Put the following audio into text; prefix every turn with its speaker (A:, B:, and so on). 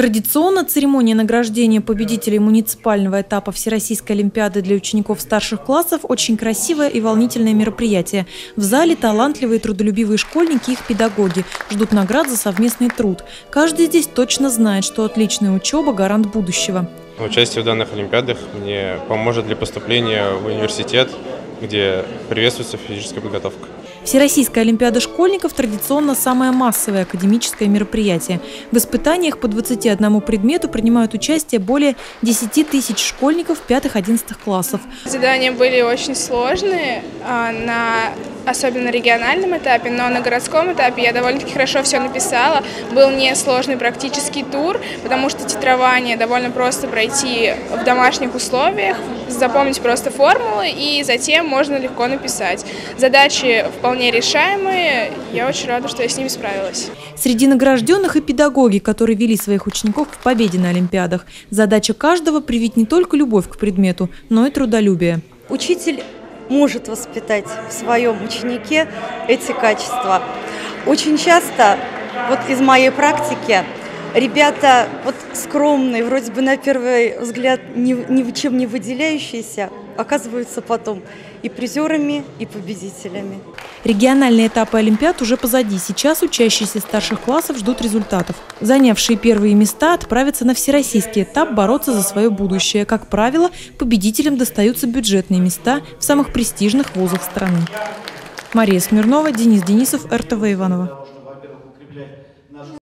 A: Традиционно церемония награждения победителей муниципального этапа Всероссийской олимпиады для учеников старших классов – очень красивое и волнительное мероприятие. В зале талантливые и трудолюбивые школьники и их педагоги ждут наград за совместный труд. Каждый здесь точно знает, что отличная учеба – гарант будущего.
B: Участие в данных олимпиадах мне поможет для поступления в университет, где приветствуется физическая подготовка.
A: Всероссийская олимпиада школьников традиционно самое массовое академическое мероприятие. В испытаниях по 21 предмету принимают участие более 10 тысяч школьников 5-11 классов.
C: Задания были очень сложные, особенно на региональном этапе, но на городском этапе я довольно-таки хорошо все написала. Был несложный практический тур, потому что титрование довольно просто пройти в домашних условиях, запомнить просто формулы и затем можно легко написать. Задачи вполне решаемые, я очень рада, что я с ними справилась.
A: Среди награжденных и педагоги, которые вели своих учеников к победе на олимпиадах. Задача каждого – привить не только любовь к предмету, но и трудолюбие.
D: Учитель может воспитать в своем ученике эти качества. Очень часто, вот из моей практики, ребята скромные, вроде бы на первый взгляд ни в чем не выделяющиеся, оказываются потом и призерами, и победителями.
A: Региональные этапы олимпиад уже позади. Сейчас учащиеся старших классов ждут результатов. Занявшие первые места отправятся на всероссийский этап бороться за свое будущее. Как правило, победителям достаются бюджетные места в самых престижных вузах страны. Мария Смирнова, Денис Денисов, РТВ Иваново.